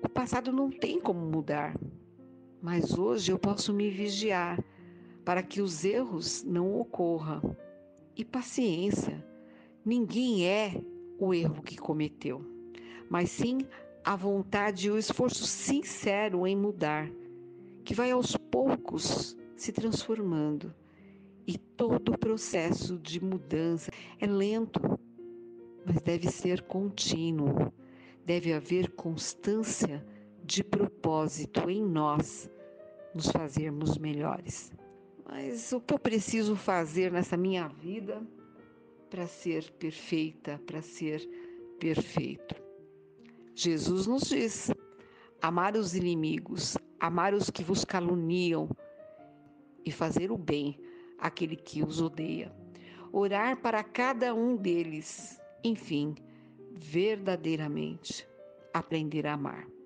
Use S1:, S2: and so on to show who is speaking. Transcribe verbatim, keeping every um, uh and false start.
S1: O passado não tem como mudar, mas hoje eu posso me vigiar para que os erros não ocorram. E paciência, ninguém é o erro que cometeu, mas sim a vontade e o esforço sincero em mudar, que vai aos poucos se transformando. E todo o processo de mudança é lento, mas deve ser contínuo. Deve haver constância de propósito em nós nos fazermos melhores. Mas o que eu preciso fazer nessa minha vida para ser perfeita, para ser perfeito? Jesus nos diz: amar os inimigos, amar os que vos caluniam e fazer o bem àquele que os odeia. Orar para cada um deles, enfim, verdadeiramente aprender a amar.